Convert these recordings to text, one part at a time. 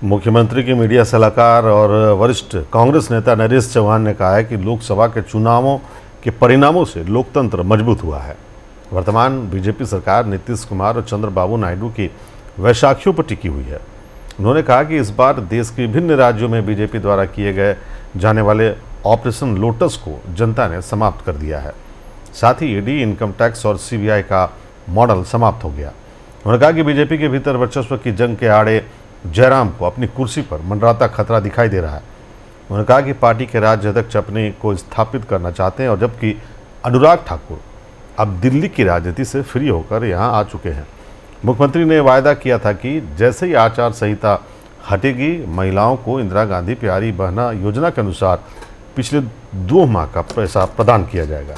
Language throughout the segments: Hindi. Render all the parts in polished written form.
मुख्यमंत्री के मीडिया सलाहकार और वरिष्ठ कांग्रेस नेता नरेश चौहान ने कहा है कि लोकसभा के चुनावों के परिणामों से लोकतंत्र मजबूत हुआ है। वर्तमान बीजेपी सरकार नीतीश कुमार और चंद्रबाबू नायडू की वैशाखियों पर टिकी हुई है। उन्होंने कहा कि इस बार देश के विभिन्न राज्यों में बीजेपी द्वारा किए गए जाने वाले ऑपरेशन लोटस को जनता ने समाप्त कर दिया है। साथ ही ईडी, इनकम टैक्स और सीबीआई का मॉडल समाप्त हो गया। उन्होंने कहा कि बीजेपी के भीतर वर्चस्व की जंग के आड़े जयराम को अपनी कुर्सी पर मंडराता खतरा दिखाई दे रहा है। उन्होंने कहा कि पार्टी के राज्य अध्यक्ष अपने को स्थापित करना चाहते हैं और जबकि अनुराग ठाकुर अब दिल्ली की राजनीति से फ्री होकर यहां आ चुके हैं। मुख्यमंत्री ने वायदा किया था कि जैसे ही आचार संहिता हटेगी, महिलाओं को इंदिरा गांधी प्यारी बहना योजना के अनुसार पिछले 2 माह का पैसा प्रदान किया जाएगा।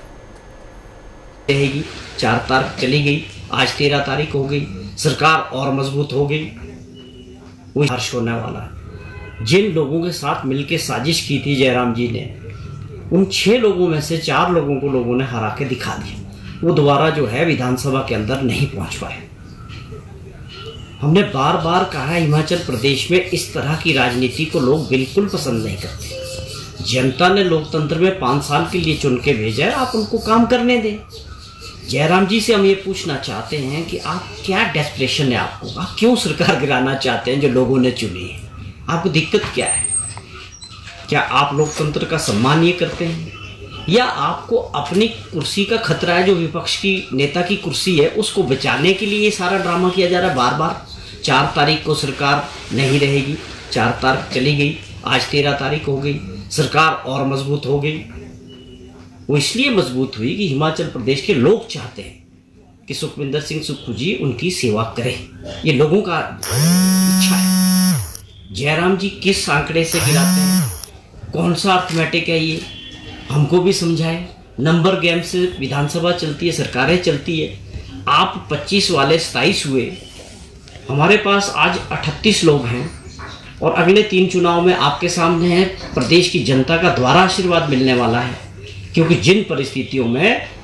4 तारीख चली गई, आज 13 तारीख हो गई, सरकार और मजबूत हो गई। वो हर्ष होने वाला है। जिन लोगों के साथ मिलकर साजिश की थी जयराम जी ने, उन 6 लोगों में से 4 लोगों को लोगों ने हरा के दिखा दिया। वो दोबारा जो है विधानसभा के अंदर नहीं पहुंच पाए। हमने बार बार कहा, हिमाचल प्रदेश में इस तरह की राजनीति को लोग बिल्कुल पसंद नहीं करते। जनता ने लोकतंत्र में 5 साल के लिए चुन के भेजा है, आप उनको काम करने दें। जयराम जी से हम ये पूछना चाहते हैं कि आप क्या डेस्परेशन है आपको, आप क्यों सरकार गिराना चाहते हैं जो लोगों ने चुनी है? आपको दिक्कत क्या है? क्या आप लोकतंत्र का सम्मान ये करते हैं, या आपको अपनी कुर्सी का खतरा है? जो विपक्ष की नेता की कुर्सी है उसको बचाने के लिए ये सारा ड्रामा किया जा रहा है बार बार। 4 तारीख को सरकार नहीं रहेगी, 4 तारीख चली गई, आज 13 तारीख हो गई, सरकार और मजबूत हो गई। वो इसलिए मजबूत हुई कि हिमाचल प्रदेश के लोग चाहते हैं कि सुखविंदर सिंह सुक्खू जी उनकी सेवा करें। ये लोगों का इच्छा है। जयराम जी किस आंकड़े से गिराते हैं, कौन सा अर्थमेटिक है ये, हमको भी समझाए। नंबर गेम से विधानसभा चलती है, सरकारें चलती है। आप 25 वाले 27 हुए, हमारे पास आज 38 लोग हैं और अगले 3 चुनाव में आपके सामने है। प्रदेश की जनता का द्वारा आशीर्वाद मिलने वाला है, क्योंकि जिन परिस्थितियों में